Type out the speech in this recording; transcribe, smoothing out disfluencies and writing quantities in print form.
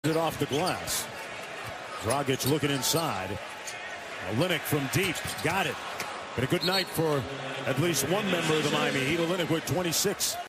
it off the glass. Dragic looking inside. Olynyk from deep. Got it. But a good night for at least one member of the Miami Heat. Olynyk with 26.